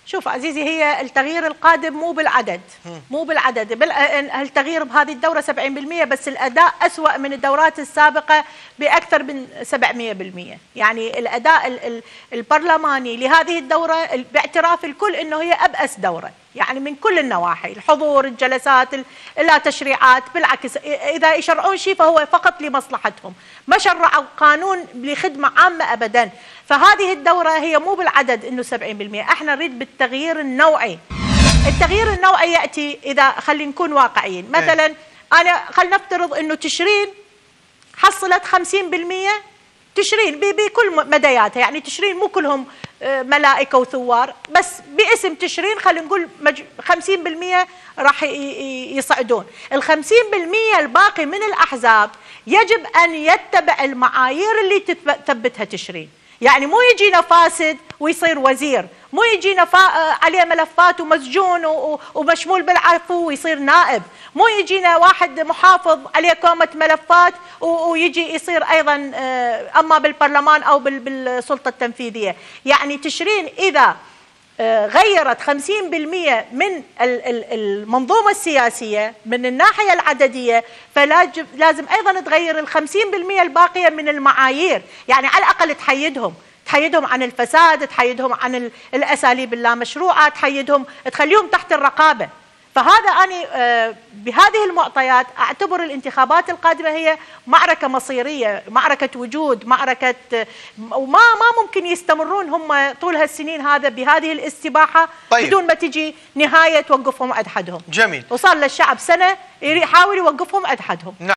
شوف عزيزي، هي التغيير القادم مو بالعدد، مو بالعدد، التغيير بهذه الدورة 70%، بس الأداء أسوأ من الدورات السابقة بأكثر من 700%. يعني الأداء البرلماني لهذه الدورة باعتراف الكل أنه هي أبأس دورة، يعني من كل النواحي، الحضور، الجلسات، لا تشريعات، بالعكس إذا يشرعون شيء فهو فقط لمصلحتهم، ما شرعوا قانون لخدمة عامة أبدا. فهذه الدورة هي مو بالعدد أنه 70%، احنا نريد بالتغيير النوعي. التغيير النوعي يأتي إذا خلينا نكون واقعيين، مثلا أنا خلينا نفترض أنه تشرين حصلت 50%، تشرين بكل مدياتها، يعني تشرين مو كلهم ملائكة وثوار، بس باسم تشرين خلينا نقول 50% راح يصعدون. ال50% الباقي من الأحزاب يجب أن يتبع المعايير اللي تثبتها تشرين. يعني مو يجينا فاسد ويصير وزير، مو يجينا عليه ملفات ومسجون ومشمول بالعفو ويصير نائب، مو يجينا واحد محافظ عليه كومة ملفات ويجي يصير أيضا أما بالبرلمان أو بالسلطة التنفيذية. يعني تشرين إذا غيرت 50% من المنظومة السياسية من الناحية العددية، فلازم أيضا تغير 50% الباقية من المعايير، يعني على الأقل تحيدهم عن الفساد، تحيدهم عن الأساليب اللامشروعة، تخليهم تحت الرقابة. فهذا أنا بهذه المعطيات أعتبر الانتخابات القادمة هي معركة مصيرية، معركة وجود، معركة، وما ممكن يستمرون هم طول هالسنين هذا بهذه الاستباحة. طيب. بدون ما تجي نهاية توقفهم عند حدهم. جميل. وصار للشعب سنة يحاول يوقفهم عند حدهم.